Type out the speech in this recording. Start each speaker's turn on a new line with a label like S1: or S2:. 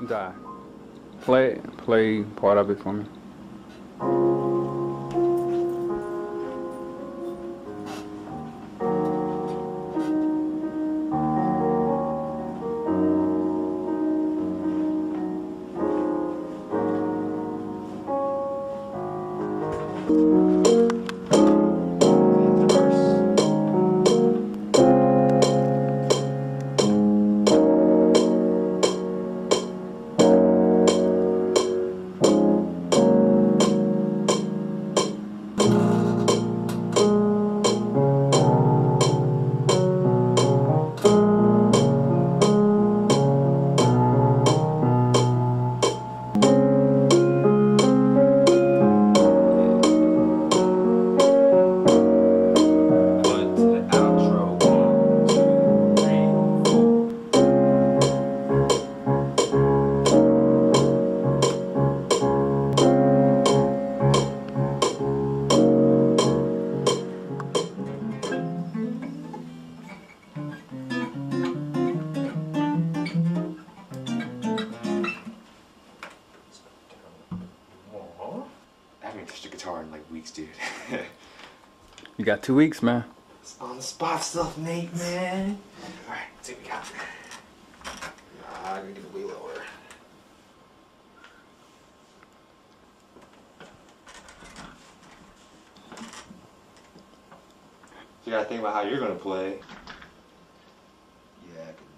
S1: Die. Play part of it for me.
S2: I haven't touched a guitar in like weeks, dude.
S1: You got 2 weeks, man.
S2: It's on the spot stuff, Nate, man. Alright, let's see what we got. I'm gonna get it way lower. So you gotta think about how you're gonna play. Yeah, I can